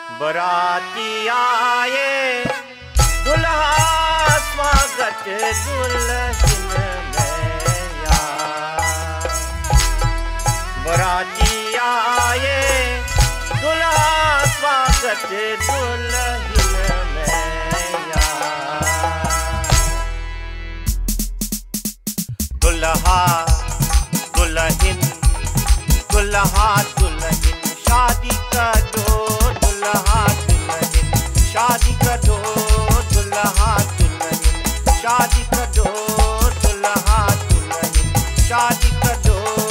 बराती आए दुल्हा स्वागत दुल्हन में यार। बराती आए दुल्हा स्वागत दुल्हन में यार। दुल्हा दुल्हन दुल्हा दुल्हन शादी का दो, दुल्हा दुल्हन शादी का दो, दुल्हा दुल्हन शादी का दो, दुल्हा दुल्हन शादी का दो।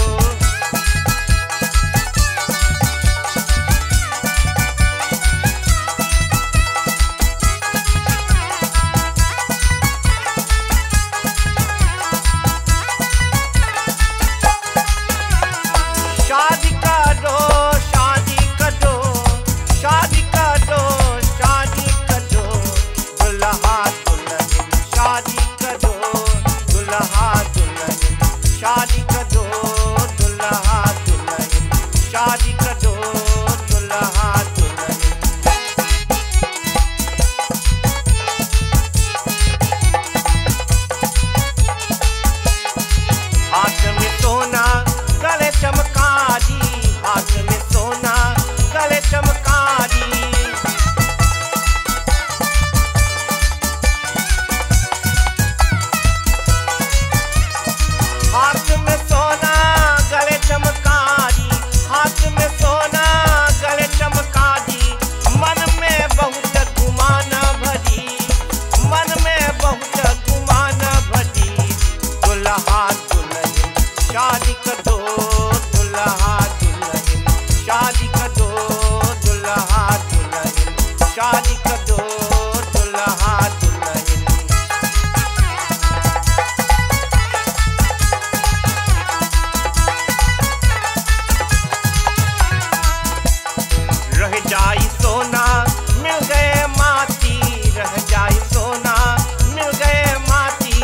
शादी का दो, शादी का दो, शादी का दो, शादी का दो, दुल्हा दुल्हन शादी का दो, दुल्हा दुल्हन शादी का दो, दुल्हा दुल्हन शादी का दो, दुल्हा दुल्हन। हाथ में सोना गले चमकारी, हाथ में सोना गले चमकारी। हाथ में सोना गले चमकारी, हाथ में सोना गले चमकारी। मन में बहुत गुमान भरी, मन में बहुत गुमान भरी। दुल्हा दुल्हन शादी कर दो, दुल्हा दुल्हन शादी कर दो, दुल्हा दुल्हन शादी कर दो, दुल्हा दुल्हन। रह जाई सोना मिल गए माटी, रह जाई सोना मिल गए माटी।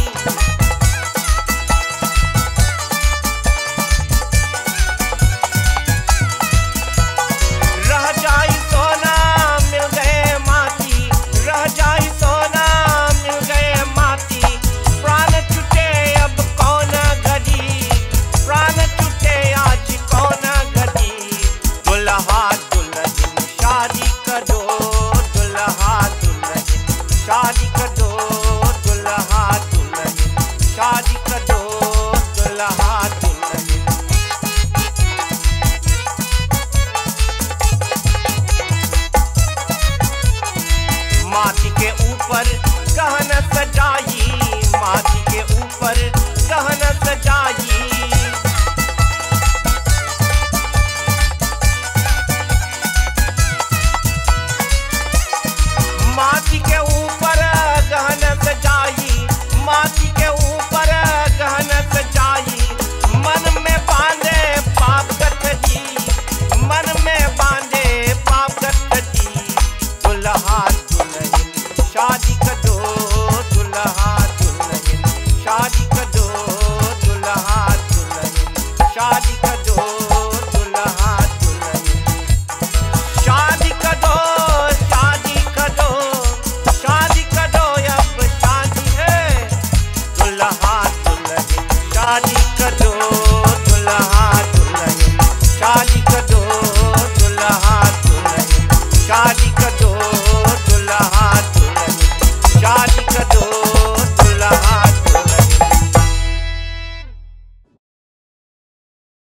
रह जाई सोना मिल गए माटी, रह जाई सोना मिल गए माटी। प्राण छूटे अब कौन घड़ी, प्राण छूटे आज कौन घड़ी। दुल्हा दुल्हन शादी कर दो, दुल्हा दुल्हन शादी कर दो, दुल्हा दुल्हन शादी कर दो, दुल्हा दुल्हन। माटी के ऊपर गहना सजाई, माटी के ऊपर गहना